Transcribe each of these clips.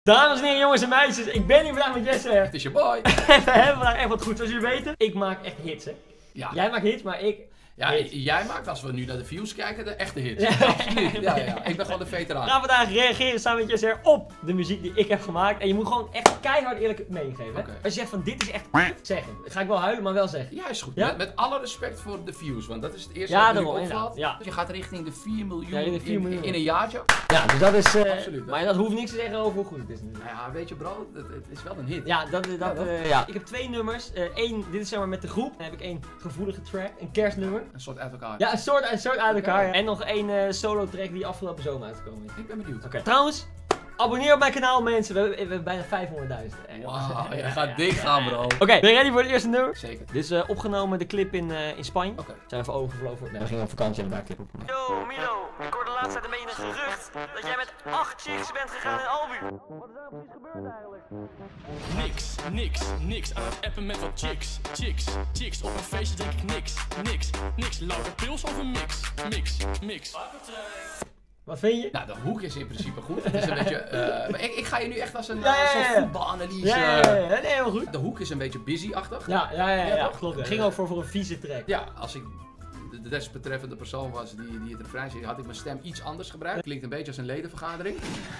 Dames en heren, jongens en meisjes, ik ben hier vandaag met Jesse. Het is je boy. We hebben vandaag echt wat goed. Zoals jullie weten, ik maak echt hits, hè. Ja. Jij maakt hits, maar ik... Ja, hits. jij maakt, als we nu naar de views kijken, de echte hits. Ja. Absoluut. Ja. Ik ben gewoon de veteraan. We gaan vandaag reageren samen met Jesse op de muziek die ik heb gemaakt. En je moet gewoon echt keihard eerlijk meegeven. Hè? Oké. Als je zegt van dit is echt zeg het. Ga ik wel huilen, maar wel zeggen. Ja, is goed. Ja? Met alle respect voor de views, want dat is het eerste Ja, wat daarom, nu opvalt. inderdaad. Ja. Dus je gaat richting de 4 miljoen, Ja, de 4 miljoen. in een jaartje. Ja, dus dat is... Absoluut. Maar dat hoeft niks te zeggen over hoe goed het is. Nou ja, weet je bro, het is wel een hit. Ja, Ja. Ik heb 2 nummers. Eén, dit is zeg maar met de groep. Dan heb ik 1 gevoelige track, een kerstnummer. Een soort uit elkaar. Ja, een soort uit elkaar. Oké. Ja. En nog 1 solo track die afgelopen zomer uitgekomen is. Ik ben benieuwd. Oké. Trouwens, abonneer op mijn kanaal mensen. We hebben bijna 500.000. Wauw, je gaat dik gaan bro. Oké, ben je ready voor het eerste nummer? Zeker. Dit is opgenomen, de clip in Spanje. Oké. Zijn we even overgevlogen. Nee, we gingen op vakantie en daar clip op. Yo, Milo, ik hoorde de laatste tijd een beetje een gerucht dat jij met 8 chicks bent gegaan in Albu. Wat is daar precies gebeurd eigenlijk? Niks aan het appen met wat chicks. Op een feestje denk ik niks. Louter pils of een mix. Wat vind je? Nou, de hoek is in principe goed. Het is een beetje, maar ik ga je nu echt als een Ja. soort voetbalanalyse. Ja, nee, helemaal goed. De hoek is een beetje busy-achtig. Ja, toch? klopt. Het ging ook voor een vieze track. Ja, als ik de desbetreffende persoon was die het refrein zei, had ik mijn stem iets anders gebruikt. Klinkt een beetje als een ledenvergadering.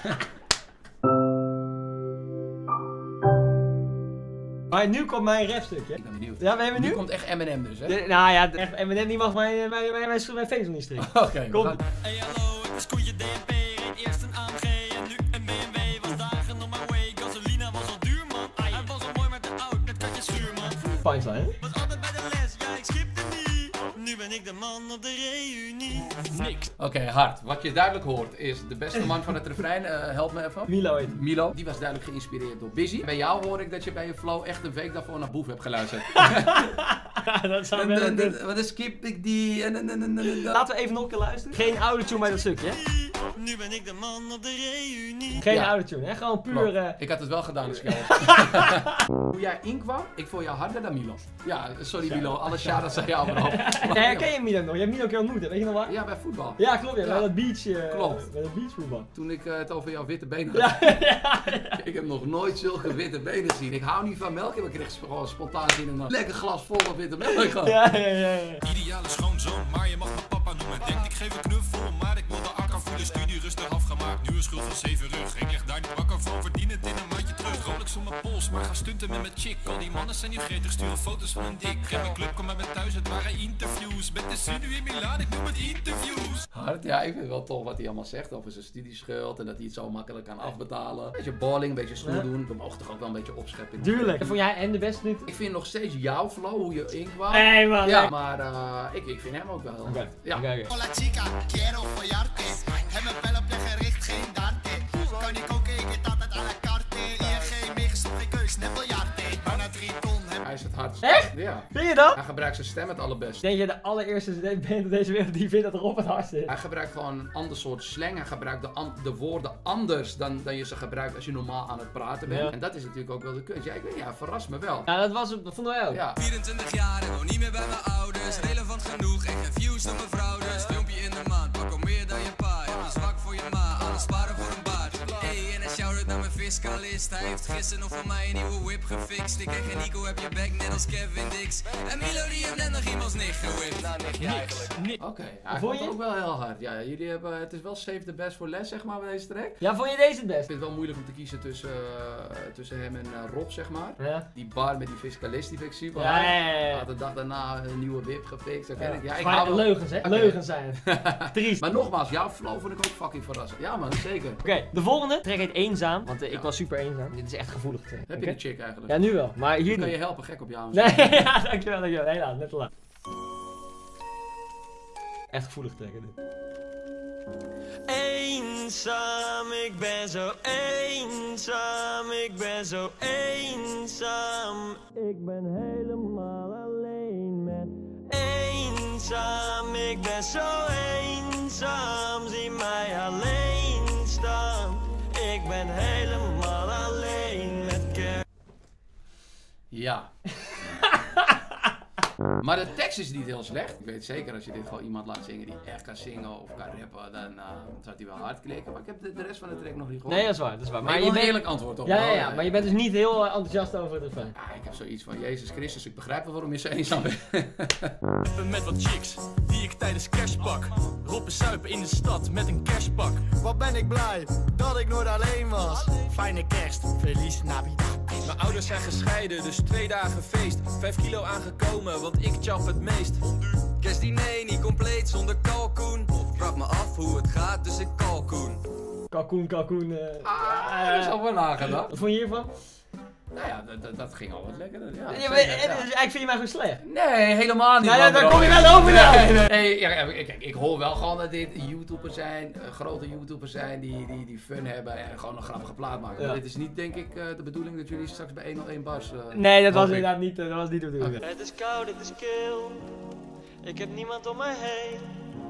Maar nu komt mijn rapstukje. Ik ben benieuwd. Ja, ben je Nu benieuwd? komt echt Eminem dus, hè? Nou ja, echt Eminem die mag mijn face niet strikken. Oké, we Kom. gaan- Hey hallo, het is koetje DNP, reed eerst een AMG en nu een BMW. Was dagen on my way, gasolina was al duur man. Hij was al mooi met de oud, met katje schuur man. Punchline, hè? Was altijd bij de les, ja ik schipte niet. Nu ben ik de man op de reunie. Niks. Oké, hard. Wat je duidelijk hoort is de beste man van het refrein. Help me even. Milo heet. Milo. Die was duidelijk geïnspireerd door Busy. Bij jou hoor ik dat je bij je flow echt een week daarvoor naar Boef hebt geluisterd. Dat zou wel een ding. Wat dan skip ik die en. Laten we even nog een keer luisteren. Geen autotune bij dat stukje, hè? Nu ben ik de man op de reunie. Geen Ja. autotune, hè? Gewoon puur... Ik had het wel gedaan, dus Hoe jij inkwam, ik vond jou harder dan Milo. Ja, sorry Milo, alle shout-outs aan jou bro. Herken je Milo nog? Je hebt Milo een keer ontmoet, hè? Weet je nog waar? Ja, bij voetbal. Ja, klopt. Ja, Ja. bij dat beach... Klopt. Bij dat beachvoetbal. Toen ik het over jouw witte benen had. Ja. Ik heb nog nooit zulke witte benen gezien. Ik hou niet van melk, maar ik kreeg gewoon spontaan zin in een lekker glas vol met witte melk. Ja. Ideale schoonzoon, maar je mag me papa noemen. Denkt ik geef een knuffel, maar ik wil de akker voelen. Studie rustig afgemaakt, nu een schuld van 7 rug. Ik leg daar niet wakker van, verdien het in een maandje terug. Rolex om mijn pols, maar ga stunten met mijn chick. Al die mannen zijn nu gretig, sturen foto's van een dik. Geen mijn club, kom maar met thuis, het waren interviews. Met de zin nu in Milaan, ik noem het interviews. Hard, ja, ik vind het wel tof wat hij allemaal zegt over zijn studieschuld en dat hij het zo makkelijk kan afbetalen. Een beetje balling, een beetje stoer Ja. doen. We mogen toch ook wel een beetje opscheppen. Tuurlijk. Vond jij hem de beste niet? Ik vind nog steeds jouw flow, hoe je inkwam. Nee, man. Ja, nee. maar ik vind hem ook wel heel Oké. hard. Ja. Oké. Hola chica, quiero follarte. Heb mijn bel op je gericht, geen darte. Kan niet koken, ik eet altijd à la carte. ING, meegestopt, geen keus, net biljarten. Bijna 3 ton, heb Hij is het hardst. Echt? Ja. Vind je dat? Hij gebruikt zijn stem het allerbest. Denk je de allereerste band op deze wereld die vindt dat Rob het hardst is? Hij gebruikt gewoon een ander soort slang. Hij gebruikt de woorden anders dan je ze gebruikt als je normaal aan het praten bent. Ja. En dat is natuurlijk ook wel de kunst. Ja, ik weet niet, hij verrast me wel. Ja, dat vonden wij ook. Ja. 24 jaar en woon niet meer bij mijn ouders. Relevant genoeg, ik heb views door mijn vrouw dus. Filmpje in de maand, pak al meer dan je pa. Heb je zwak voor je ma, alles sparen voor een baard. Hey, en een shout-out naar mijn fiscalist. Hij heeft gisteren nog van mij een nieuwe whip gefixt. Ik en geen Nico heb je back, net als Kevin Dix. En Milo die heeft net nog iemands nicht gewipt. Nou, niks eigenlijk. Oké, hij Vond vond je? het ook wel heel hard. Ja, jullie hebben, het is wel save the best voor les, zeg maar, bij deze track. Ja, vond je deze het Ik best? vind het wel moeilijk om te kiezen tussen hem en Rob, zeg maar. Ja. Die bar met die fiscalist, die vind ik super Ja, hard. ja, ja. Had de dag daarna een nieuwe whip gefixt. Ja, ik Maar hou wel. leugens, hè? Oké. Leugens zijn het. Triest. Maar nogmaals, jouw flow vond ik ook fucking verrassend. Ja man, zeker. Oké, de volgende track heet Eenzaam, want ik was super eenzaam. Dit is echt gevoelig track. Heb Oké? je een chick eigenlijk? Ja, nu wel, maar hier kan je niet. helpen, gek op jou. Nee, ja, dankjewel. Helaas, net te laat. Echt gevoelig track, hè, dit. Eenzaam, ik ben zo eenzaam, ik ben zo eenzaam. Ik ben helemaal alleen met eenzaam, ik ben zo eenzaam. Zie mij alleen staan, ik ben helemaal alleen met kerst. Ja. Maar de tekst is niet heel slecht. Ik weet zeker als je dit gewoon iemand laat zingen die echt kan zingen of kan rappen, dan zou hij wel hard klikken. Maar ik heb de rest van de track nog niet gehoord. Nee, dat is waar, dat is waar. Maar Maar je je bent een bent... eerlijk antwoord op. Ja, maar je bent dus niet heel enthousiast over het refrein. Ja, ik heb zoiets van Jezus Christus, ik begrijp wel waarom je zo eenzaam bent. Met wat chicks die ik tijdens kerst pak. Roppen suipen in de stad met een kerstpak. Wat ben ik blij dat ik nooit alleen was. Fijne kerst, Feliz Navidad. Mijn ouders zijn gescheiden, dus 2 dagen feest. 5 kilo aangekomen, want ik chap het meest. Kerstdiner niet compleet zonder kalkoen. Vraag me af hoe het gaat, dus ik kalkoen. Kalkoen. Dat is al wel nagedacht. Wat vond je hiervan? Nou ja, dat ging al wat lekkerder. Ja, Ja, zeker, maar, ja. dus eigenlijk vind je mij gewoon slecht. Nee, helemaal niet. Nou ja, man, daar bro. kom je wel over nou. Nee, ja, kijk, ik hoor wel gewoon dat dit YouTubers zijn, grote YouTubers zijn die fun hebben en gewoon een grappige plaat maken. Ja. Maar dit is niet, denk ik, de bedoeling dat jullie straks bij 101 bars... Nee, dat was hoop ik. inderdaad niet, dat was niet de bedoeling. Het is koud, het is kil. Ik heb niemand om mij heen.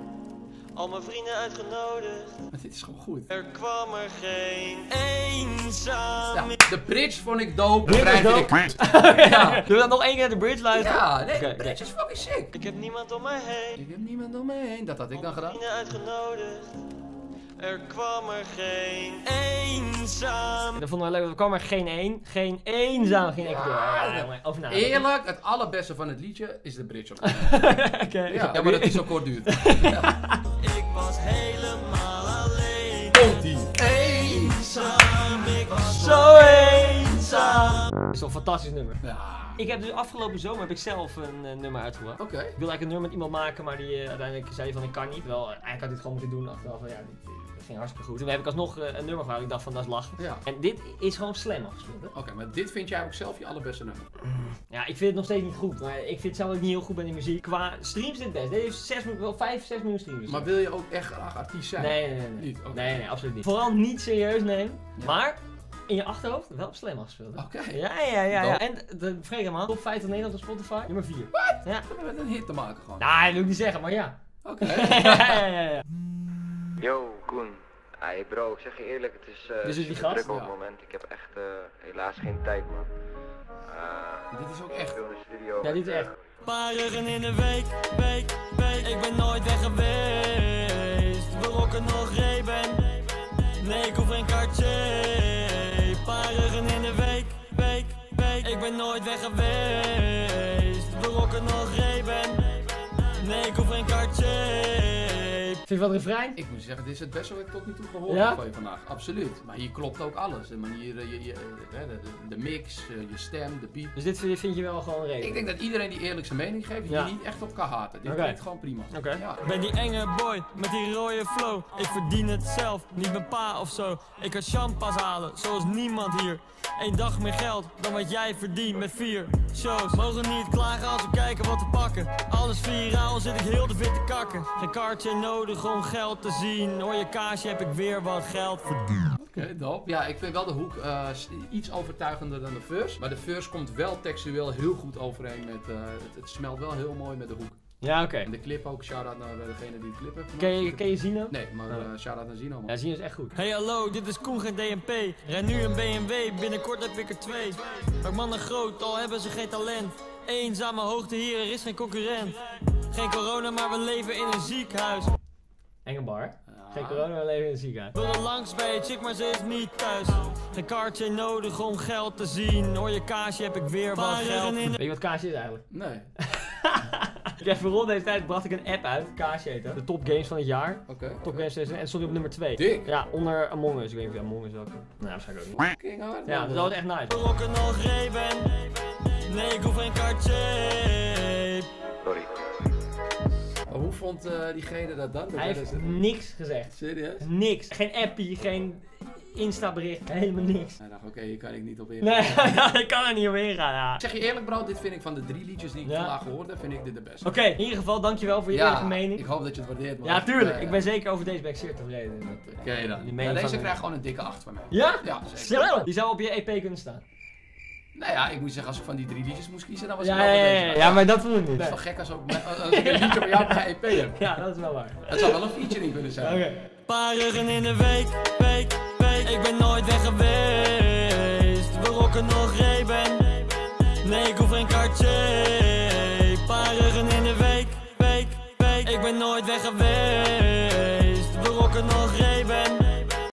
Al mijn vrienden uitgenodigd. Maar dit is gewoon goed. Er kwam er geen eenzaam. Ja, de bridge vond ik dope. Bridge Refrein was vind ik Zullen we dan nog één keer de bridge luisteren? Ja, nee, Oké, de bridge is fucking sick. Ik heb niemand om mij heen. Ik heb niemand om me heen. Dat had ik dan gedaan. Vrienden uitgenodigd. Er kwam er geen eenzaam. Dat vonden we leuk, er kwam er geen één. Geen eenzaam, geen enkel. Over na. Eerlijk, het allerbeste van het liedje is de bridge. Oké. Ja, maar dat die zo kort duurt. Ik was helemaal alleen. Komt-ie. Eenzaam, ik was Zo eenzaam. Dat is toch een fantastisch nummer. Ja. Ik heb dus afgelopen zomer heb ik zelf een nummer uitgebracht. Oké. Ik wilde eigenlijk een nummer met iemand maken, maar die uiteindelijk zei van ik kan niet. Wel, eigenlijk had ik dit gewoon moeten doen achteraf van ja, dit ging hartstikke goed. Toen heb ik alsnog een nummer gemaakt, ik dacht van dat is lachen. Ja. En dit is gewoon slam afgespeeld. Hè? Oké, maar dit vind jij ook zelf je allerbeste nummer? Ja, ik vind het nog steeds niet goed, maar ik vind het zelf ook niet heel goed bij die muziek. Qua streams is het best. Dit heeft wel 5, 6 miljoen streams. Maar wil je ook echt graag artiest zijn? Nee. Niet? Oké. Nee, absoluut niet. Vooral niet serieus nemen, Ja. maar in je achterhoofd wel op slam afgespeeld. Hè? Oké. Ja. En vreemd man, top 5 van Nederland op Spotify, nummer 4. Wat? Ja. We hebben een hit te maken gewoon. Nou, dat wil ik niet zeggen, maar ja. Oké. ja. Yo, Koen. Hey bro, ik zeg je eerlijk, het is Dus is die super gast? druk op Ja. het moment. Ik heb echt helaas geen tijd, man. Dit is ook echt... Ik wil in de studio. Ja, dit is echt. Paar ruggen in de week. Ik ben nooit weg geweest. We rocken nog Ray-Ban. Nee, ik hoef geen kaartje. Paar ruggen in de week. Ik ben nooit weg geweest. We rocken nog Ray-Ban. Nee, ik hoef geen kaartje. Vind je wat refrein? Ik moet zeggen, dit is het beste wat ik tot nu toe gehoord Ja? heb van je vandaag. Absoluut. Maar hier klopt ook alles. De manier, de mix, je stem, de beat. Dus dit vind je wel gewoon Ik redelijk? denk dat iedereen die eerlijk zijn mening geeft, Ja. hier niet echt op kan haten. Dit Oké. klinkt gewoon prima. Oké. Ja. Ik ben die enge boy met die rode flow. Ik verdien het zelf, niet mijn pa of zo. Ik kan champas halen, zoals niemand hier. 1 dag meer geld dan wat jij verdient met 4 shows. Mogen niet klagen als we kijken wat te pakken. Alles viraal, zit ik heel de witte kakken. Geen kaartje nodig om geld te zien. Hoor je kaasje, heb ik weer wat geld verdiend. Oké, dope. Ja, ik vind wel de hoek iets overtuigender dan de verse. Maar de verse komt wel textueel heel goed overeen met... het smelt wel heel mooi met de hoek. Ja, oké. En de clip ook, shout-out naar degene die de clip heeft gemaakt. Ken je Zino? Nee, maar shout-out naar Zino, man. Ja, Zino is echt goed. Hey hallo, dit is Koen, geen DNP. Ren nu een BMW, binnenkort heb ik er 2. Maak mannen groot, al hebben ze geen talent. Eenzame hoogte hier, er is geen concurrent. Geen corona, maar we leven in een ziekenhuis. Enge bar. Geen corona, we leven in het ziekenhuis. Wilde langs bij je chick, maar ze is niet thuis. Geen kaartje nodig om geld te zien. Hoor je kaasje, heb ik weer wat geld. Weet je wat kaasje is eigenlijk? Nee. Ik heb voor rond deze tijd bracht ik een app uit, kaasje heet dat. De top games van het jaar. Oké. Top games en stond hij op nummer 2. Dik. Ja, onder Among Us. Ik weet niet of je Among Us ook. Nou, waarschijnlijk ook niet. King hard, Ja, man. dus dat was echt nice. We rocken nog Ray-Ban. Nee, ik hoef geen kaartje. Sorry. Maar hoe vond diegene dat dan? Hij heeft niks gezegd. Serieus? Niks. Geen appie, geen Insta-bericht, helemaal niks. Hij dacht, oké, hier kan ik niet op ingaan. Nee, ik kan er niet op ingaan. Ja. Ik zeg je eerlijk bro, dit vind ik van de 3 liedjes die ik Ja. vandaag gehoord heb, vind ik dit de beste. Oké, in ieder geval dankjewel voor je eerlijke mening. ik hoop dat je het waardeert, man. Ja, tuurlijk. Ik ben zeker over deze ben ik zeer tevreden. Oké dan. Die Ja, mening deze van- krijgt gewoon een dikke 8 van mij. Ja? Ja, zeker. Zo. Die zou op je EP kunnen staan. Nou ja, ik moet zeggen, als ik van die 3 liedjes moest kiezen, dan was ik Ja, wel ja, bij ja, deze. ja, maar dat voel ik Het niet. is wel gek als ik een liedje van jou op mijn EP heb. Ja, dat is wel waar. Dat zou wel een featuring kunnen zijn. Oké. Paar ruggen in de week.